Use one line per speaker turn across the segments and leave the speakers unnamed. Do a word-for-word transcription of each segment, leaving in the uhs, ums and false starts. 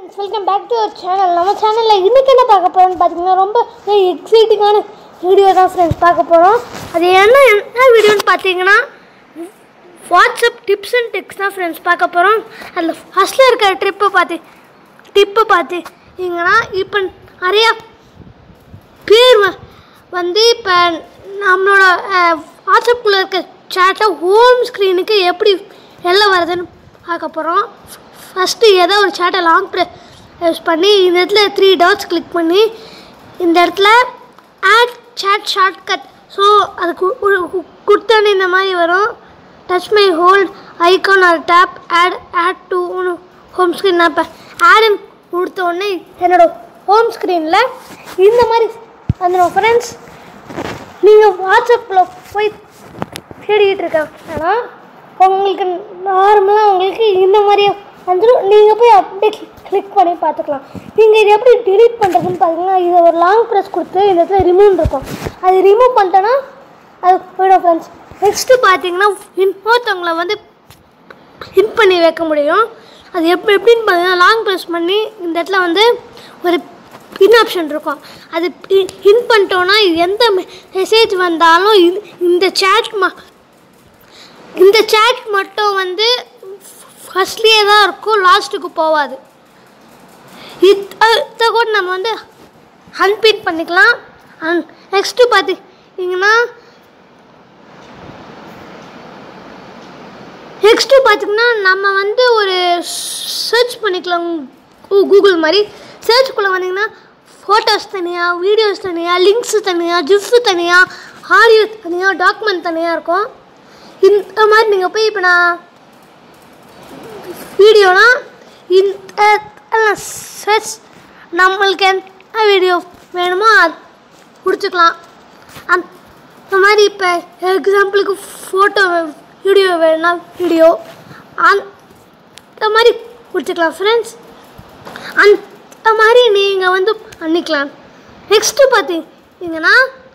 Welcome back to our channel. நம்ம சேனல்ல இன்னைக்கு என்ன பார்க்க போறோம்னு பாத்தீங்கன்னா ரொம்ப எக்ஸைட்டிங்கான வீடியோ தான் फ्रेंड्स பார்க்க போறோம். அது என்ன என்ன வீடியோன்னு பாத்தீங்கன்னா வாட்ஸ்அப் டிப்ஸ் அண்ட் ட்ரிக்ஸ் தான் फ्रेंड्स பார்க்க போறோம். அதுல ஃபர்ஸ்ட்ல இருக்க ட்ரிப் பாத்து டிப் பாத்தீங்கன்னா இப்போ நிறைய பேர் வந்து இப்ப நம்மளோட வாட்ஸ்அப் குள்ள இருக்க chatல ஹோம் ஸ்கிரீனுக்கு எப்படி எல்லாம் வருதுன்னு பார்க்க போறோம். First, ஏதோ ஒரு chat-ஐ லாங் ப்ரெஸ் பண்ணி இந்த இடத்துல த்ரீ டாட்ஸ் கிளிக் பண்ணி இந்த இடத்துல ஆட் chat ஷார்ட்கட் ஸோ அதுக்கு கொடுத்தோன்னே இந்த மாதிரி வரும். Touch my hold icon or tap add add to home screen. நான் இப்போ ஆடுன்னு கொடுத்த உடனே என்னோடய ஹோம் ஸ்க்ரீனில் இந்த மாதிரி வந்துடும். ஃப்ரெண்ட்ஸ், நீங்கள் வாட்ஸ்அப்பில் போய் தேடிக்கிட்டு இருக்கேன் ஆனால் உங்களுக்கு நார்மலாக உங்களுக்கு இந்த மாதிரியே வந்துடும். நீங்கள் போய் அப்படியே கிளிக் பண்ணி பார்த்துக்கலாம். நீங்கள் இது எப்படி டிலீட் பண்ணுறதுன்னு பார்த்தீங்கன்னா இதை ஒரு லாங் ப்ரெஸ் கொடுத்து இந்த இடத்துல ரிமூவ் இருக்கும். அது ரிமூவ் பண்ணிட்டோன்னா அது போய்டும். ஃப்ரெண்ட்ஸ், நெக்ஸ்ட்டு பார்த்தீங்கன்னா இன்னொருத்தவங்களை வந்து ஹின் பண்ணி வைக்க முடியும். அது எப்படி எப்படின்னு பார்த்தீங்கன்னா லாங் ப்ரெஸ் பண்ணி இந்த இடத்துல வந்து ஒரு பின் ஆப்ஷன் இருக்கும். அது ஹின் பண்ணிட்டோன்னா எந்த மெசேஜ் வந்தாலும் இந்த சேட் ம இந்த சேட் மட்டும் வந்து ஃபஸ்ட்லேயே தான் இருக்கும், லாஸ்ட்டுக்கு போகாது. இதை கூட நம்ம வந்து அன்பின் பண்ணிக்கலாம். அண்ட் நெக்ஸ்ட்டு பார்த்தீங்கன்னா நெக்ஸ்ட்டு பார்த்திங்கன்னா நம்ம வந்து ஒரு சர்ச் பண்ணிக்கலாம். கூகுள் மாதிரி சர்ச்சுக்குள்ளே வந்தீங்கன்னா ஃபோட்டோஸ் தனியாக, வீடியோஸ் தனியாக, லிங்க்ஸு தனியாக, ஜிஃப்ஸு தனியாக, ஆடியோ தனியாக, டாக்குமெண்ட் தனியாக இருக்கும். இந்த மாதிரி நீங்கள் போய் இப்போ நான் வீடியோனா இந்த சர்ச் நம்மளுக்கு எந்த வீடியோ வேணுமோ அது கொடுத்துக்கலாம். அந்த மாதிரி இப்போ எக்ஸாம்பிளுக்கு ஃபோட்டோ வீடியோ வேணும்னா வீடியோ அந்த மாதிரி கொடுத்துக்கலாம். ஃப்ரெண்ட்ஸ், அந்த மாதிரி நீங்கள் வந்து பண்ணிக்கலாம். நெக்ஸ்ட்டு பார்த்தீங்கன்னா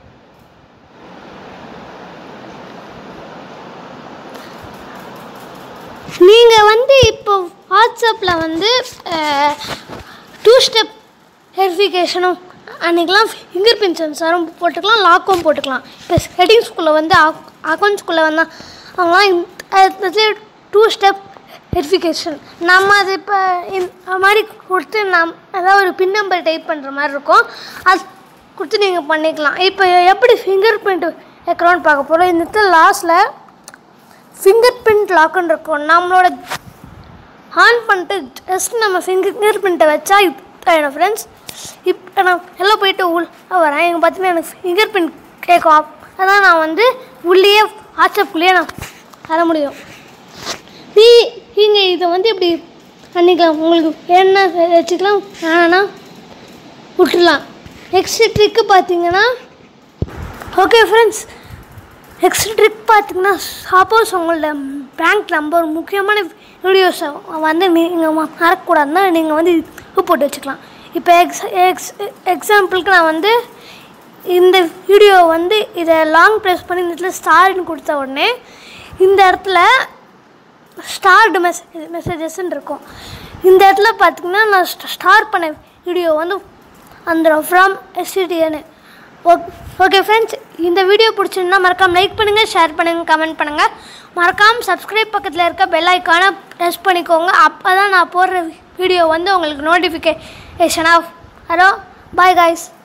நீங்கள் வந்து இப்போ வாட்ஸ்அப்பில் வந்து டூ ஸ்டெப் வெரிஃபிகேஷனும் அன்றைக்கெலாம் ஃபிங்கர் பிரிண்ட் சென்சாரும் போட்டுக்கலாம், லாக்கும் போட்டுக்கலாம். இப்போ செட்டிங்ஸ்குள்ளே வந்து அக்கௌண்ட்ஸ்குள்ளே வந்தால் அவங்களாம் டூ ஸ்டெப் வெரிஃபிகேஷன் நம்ம அது இப்போ இந்த மாதிரி கொடுத்து நம் ஏதாவது ஒரு பின் நம்பர் டைப் பண்ணுற மாதிரி இருக்கும். அது கொடுத்து நீங்கள் பண்ணிக்கலாம். இப்போ எப்படி ஃபிங்கர் பிரிண்ட் வைக்கிறோன்னு பார்க்க போகிறோம். இந்த லாஸ்ட்டில் ஃபிங்கர் பிரிண்ட் லாக்குன்னு இருக்கும். நம்மளோட ஆன் பண்ணிட்டு ஜஸ்ட் நம்ம ஃபிங்கர் பிரிண்ட்டை வச்சா இதாகிடும். ஃப்ரெண்ட்ஸ், இப்போ நான் எல்லாம் போயிட்டு உள்ள வரேன். எங்கள் பார்த்தீங்கன்னா எனக்கு ஃபிங்கர் பிரிண்ட் கேட்கும். அதான் நான் வந்து உள்ளேயே வாட்ஸ்அப்குள்ளேயே நான் வர முடியும். நீ நீங்கள் இதை வந்து இப்படி பண்ணிக்கலாம். உங்களுக்கு வேணுன்னா வச்சுக்கலாம், வேணான்னா விட்டுடலாம். நெக்ஸ்ட் ட்ரிக்கு பார்த்தீங்கன்னா ஓகே ஃப்ரெண்ட்ஸ், நெக்ஸ்ட் ட்ரிக் பார்த்தீங்கன்னா சப்போஸ் உங்களோட பேங்க் நம்பர் முக்கியமான வீடியோஸை வந்து நீங்கள் மறக்கக்கூடாதுன்னா நீங்கள் வந்து இது போட்டு வச்சுக்கலாம். இப்போ எக்ஸ் எக்ஸ் எக்ஸாம்பிளுக்கு நான் வந்து இந்த வீடியோ வந்து இதை லாங் ப்ரெஸ் பண்ணி இந்த இடத்துல ஸ்டார்னு கொடுத்த உடனே இந்த இடத்துல ஸ்டார்டு மெசேஜ் மெசேஜஸ்ன்னு இருக்கும். இந்த இடத்துல பார்த்திங்கன்னா நான் ஸ்டார் பண்ண வீடியோ வந்து அந்த ஃப்ரம் எஸ்டிடின்னு. ஓகே ஓகே ஃப்ரெண்ட்ஸ், இந்த வீடியோ பிடிச்சிருந்தா மறக்காமல் லைக் பண்ணுங்கள், ஷேர் பண்ணுங்கள், கமெண்ட் பண்ணுங்கள். மறக்காமல் சப்ஸ்கிரைப் பக்கத்தில் இருக்க பெல் ஐக்கானை ப்ரெஸ் பண்ணிக்கோங்க. அப்போ தான் நான் போடுற வீடியோ வந்து உங்களுக்கு notification off. Hello, bye guys.